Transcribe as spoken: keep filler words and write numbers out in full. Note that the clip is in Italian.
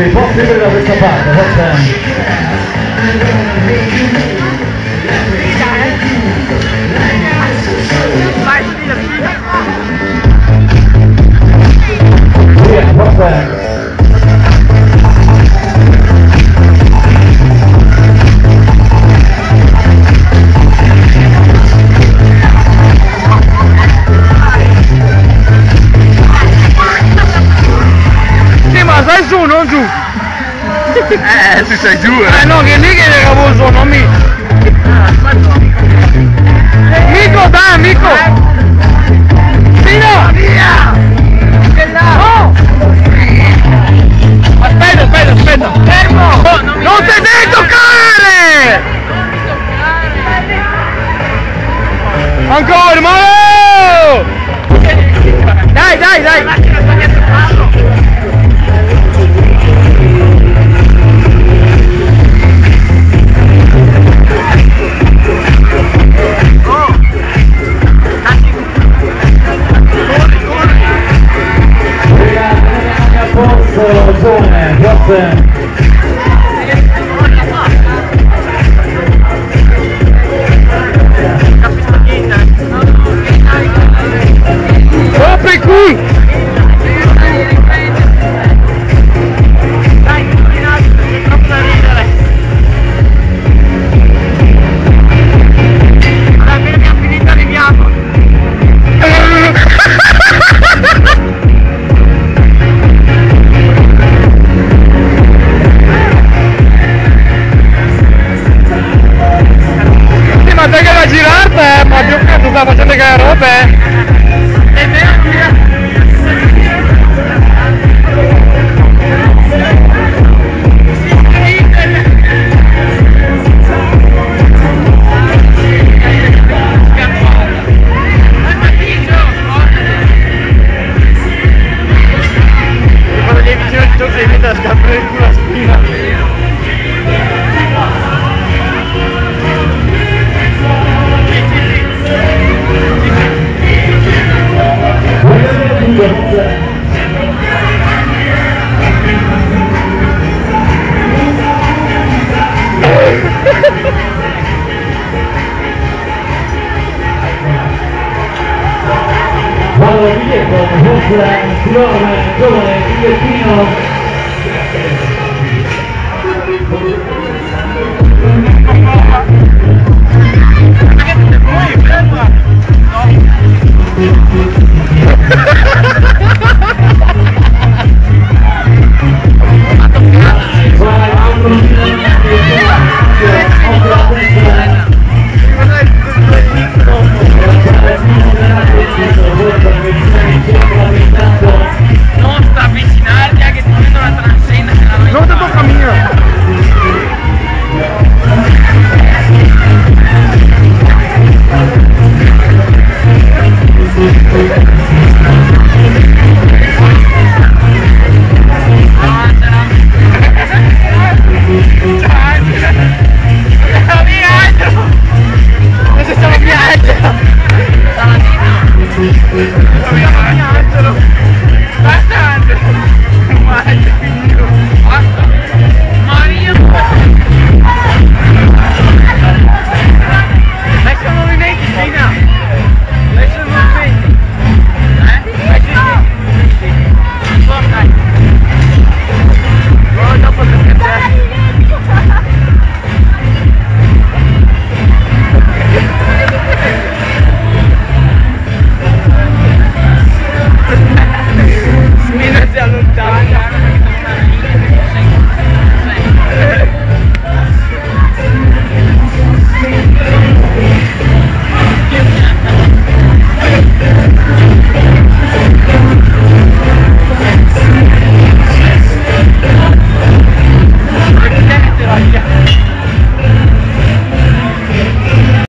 ragazzi, posti per da questa parte, forse. Vai, su di là, su di là. Via, forse. Stai su, non giù! Eh, tu sei giù, eh! Eh no, che lì che è cavoso, non mi... Mico, dai, amico! Fino! Via! Che là! No! Aspetta, aspetta, aspetta! Fermo! Oh, non non ti devi toccare! Ancora, ma... Dai, dai, dai! Zone, forse. Copri qui! Dai, è troppo da ridere! Allora, appena abbiamo finito arriviamo! Ma te che la girata, eh? Ma Dio cazzo sta facendo che roba, eh? È vero, quando gli vicino di gioco si mette a scappare in culo a spina. Vado dietro, forse il giovane, giovane bigliettino. Ma che te vuoi, ferma! No!